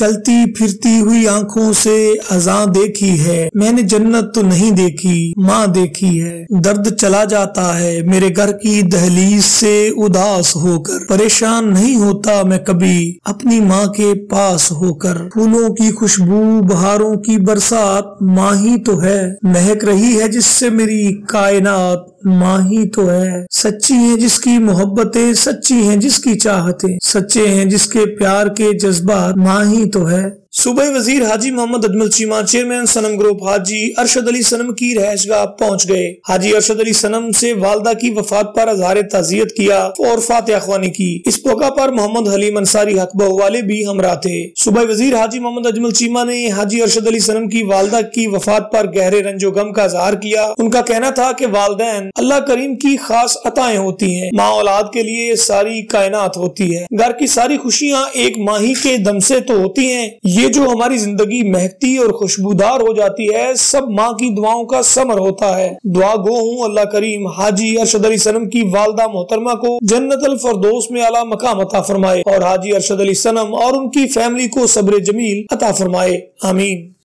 چلتی پھرتی ہوئی آنکھوں سے اذاں دیکھی ہے، میں نے جنت تو نہیں دیکھی ماں دیکھی ہے۔ درد چلا جاتا ہے میرے گھر کی دہلیز سے اداس ہو کر، پریشان نہیں ہوتا میں کبھی اپنی ماں کے پاس ہو کر۔ پھولوں کی خوشبو بہاروں کی برسات ماں ہی تو ہے، مہک رہی ہے جس سے میری کائنات ماں ہی تو ہے۔ سچی ہیں جس کی محبتیں، سچی ہیں جس کی چاہتیں، سچے ہیں جس کے پیار کے جذبات ماں ہی تو ہے۔ صوبائی وزیر حاجی محمد اجمل چیمہ چیئرمین صنم گروپ حاجی ارشد علی صنم کی رہائش گاہ پہنچ گئے۔ حاجی ارشد علی صنم سے والدہ کی وفات پر اظہار تعزیت کیا اور فاتحہ خوانی کی۔ اس موقع پر محمد حلیم انصاری حق بہو والے بھی ہمراہ تھے۔ صوبائی وزیر حاجی محمد اجمل چیمہ نے حاجی ارشد علی صنم کی والدہ کی وفات پر گہرے رنج و غم کا اظہار کیا۔ ان کا کہنا تھا کہ والدین اللہ کریم کی خاص عطائیں ہوتی ہیں، ماں اولاد کے لیے ساری کائنات ہوتی ہے، گھر کی ساری خوشیاں ایک ماں ہی کے دم سے تو ہوتی ہیں، یہ جو ہماری زندگی مہکتی اور خوشبودار ہو جاتی ہے سب ماں کی دعاؤں کا ثمر ہوتا ہے۔ دعا گو ہوں اللہ کریم حاجی ارشد علی صنم کی والدہ محترمہ کو جنت الفردوس میں اعلیٰ مقام عطا فرمائے اور حاجی ارشد علی صنم اور ان کی فیملی کو صبر جمیل عطا فرمائے، آمین۔